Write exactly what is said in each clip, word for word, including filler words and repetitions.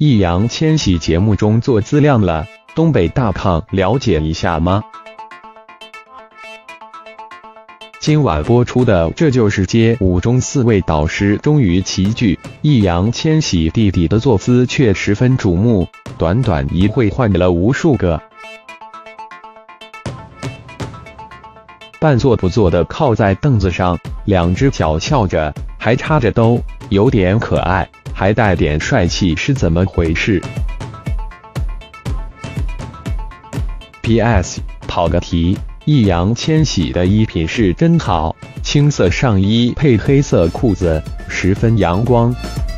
易烊千玺节目中做资料了，东北大胖了解一下吗？今晚播出的《这就是街舞》中四位导师终于齐聚，易烊千玺弟弟的坐姿却十分瞩目，短短一会换了无数个。半坐不坐的靠在凳子上，两只脚翘着，还插着兜，有点可爱，还带点帅气，是怎么回事 ？P S 跑个题。易烊千玺的衣品是真好，青色上衣配黑色裤子，十分阳光。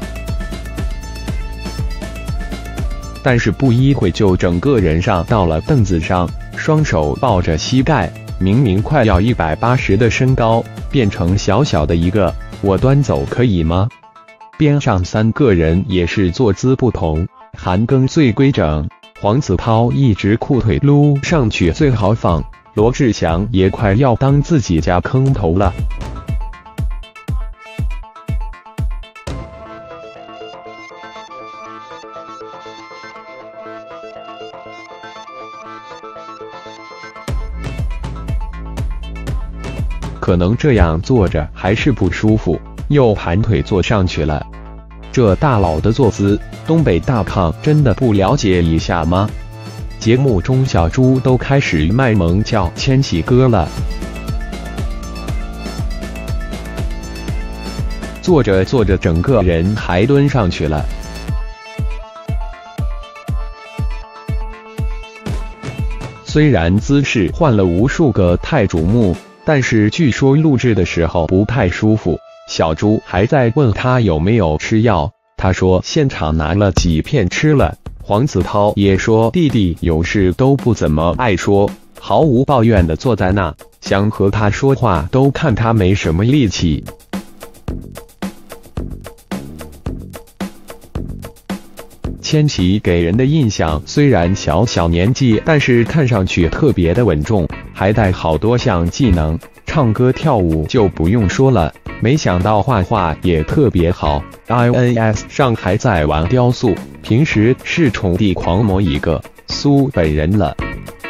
但是不一会就整个人上到了凳子上，双手抱着膝盖，明明快要一百八十的身高，变成小小的一个。我端走可以吗？边上三个人也是坐姿不同，韩庚最规整，黄子韬一直裤腿撸上去最豪放。罗志祥也快要当自己家坑头了。可能这样坐着还是不舒服，又盘腿坐上去了。这大佬的坐姿，东北大胖真的不了解一下吗？节目中小猪都开始卖萌叫千玺哥了。坐着坐着整个人还蹲上去了。虽然姿势换了无数个太瞩目，但是据说录制的时候不太舒服。小猪还在问他有没有吃药，他说现场拿了几片吃了。黄子韬也说弟弟有事都不怎么爱说，毫无抱怨的坐在那，想和他说话都看他没什么力气。千玺给人的印象虽然小小年纪，但是看上去特别的稳重，还带好多项技能，唱歌跳舞就不用说了，没想到画画也特别好 ，I N S 上还在玩雕塑，平时是宠弟狂魔一个，苏本人了。